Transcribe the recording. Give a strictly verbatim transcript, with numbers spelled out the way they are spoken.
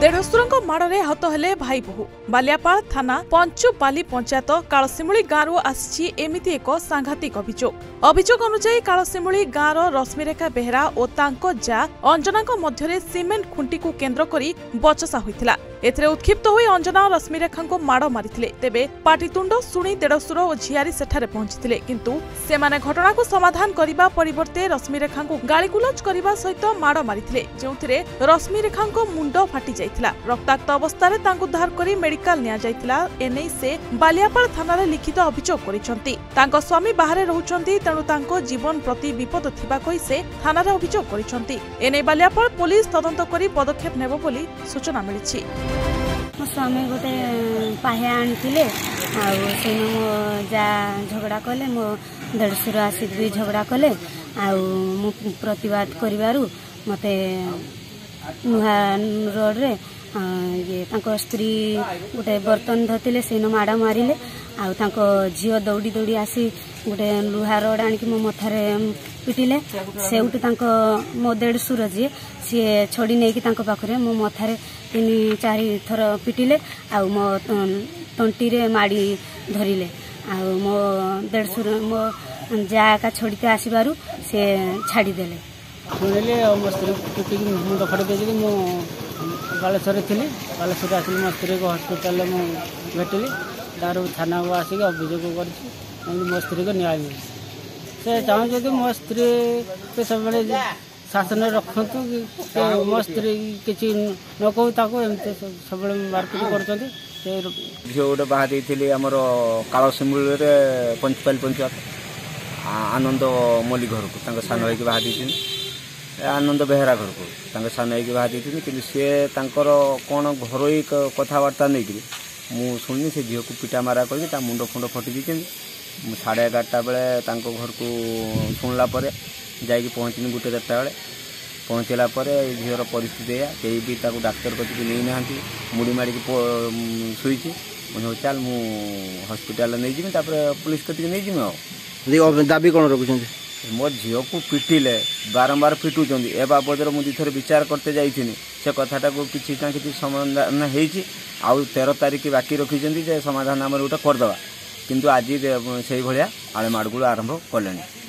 देढ़शुर माड़े हत हेले भाई बहु बालियापाल थाना पंचुपाली पंचायत कालसिमुली गांव आसी एमिति एक सांघातिक अभियोग अभियोग अनुसार कालसिमुली गांव रश्मिरेखा बेहरा और तांको जा अंजना मध्य सिमेंट खुंटी को केन्द्र करी बचसा होइतिला। एथिरे उत्क्षिप्त होई अंजना और रश्मिरेखा को माड़ मारिथिले। तेबे पाटितुंड सुनी देढ़शुर और झियारी सेठारे पहुंचीथिले, किंतु सेमाने घटना को समाधान करिबा परिवर्ते रश्मिरेखा को गालीगुलज करिबा सहित माड़ मारिथिले, जेउथिरे रश्मिरेखा को मुंड फाटी जाइथिला। रक्ताक्त अवस्था तांको उद्धार करी मेडिकल निया जाइथिला। एनै से बालियापाल थाना रे लिखित अभियोग करिसंती। तांको स्वामी बाहरे रहउचंती, तेणु तांको जीवन प्रति विपद थिबा कहि से थाना रे अभियोग करिसंती। एनै बालियापाल पुलिस तदंत करी पदक्षेप नेबो बोली सूचना मिलिछि। मो स्वामी गोटे पाहे आनी मो जा झगड़ा कले, मो देढ़शुर आसिक भी झगड़ा कले। मु प्रतिवाद करिवारु मते नुहा रोड रे ये तांको स्त्री गोटे बर्तन धरते से माड़ मारे। आको झील दौड़ी दौड़ी आसी गोटे लुहा रड आणिक मो मथारे पिटिले। से मो देढ़शुर जी सी छड़ी नहीं पाखे मो मथारे तीन चार थर पिटिले। आ मो तंटी रे माड़ी धरिले। आ मो देढ़शुर मो जा का छड़ीते आसबार से छाड़ीदेले। शुणिले मो स्त्री पिटिक मुंड फाटी दे बालेश्वर थी। बालेश्वर आसिक मो स्त्री को हस्पिटाल भेटिली। तार थाना को आसिक अभियोग कर मो स्त्री को न्याय मिले। से चाहूँ मो स्त्री के सब शासन रखु कि मो स्त्री किसी न कहू एमती सब मारपिट कर झील गोटे बाहा देती आमर कालसिमुली पंचपाली पंचायत आनंद मल्लिक घर को सान भाई बाहा देती। आनंद बेहरा घर को सान भाई बाहा देती। कि सी तर कौन घरोई कथबार्ता नहीं मु शुणी से झील को पिटा मारा कर मुंड फुंड फटी दी। साढ़े एगारटा बेले घर को शुणला जाकि पहुँचनी गोटे देरटा बेले पहुँचला झीर परिस्थिति कहीं भी डाक्तर कति नहीं ना मुड़ी मारिक शुई मुझे चल मु हस्पिटाल नहीं जी पुलिस कति नहीं जी। दाबी कौन रखुं मो झील को पिटिले बारंबार पिटुंट ए बाबद मुझे थोड़े विचार करते जाइए से कथाटा को किसी ना कि समाधान हो तेरह तारीख बाकी रखी समाधान आम गोटे करदे किंतु आज से भाया आले माड़गुड़ आरंभ कले।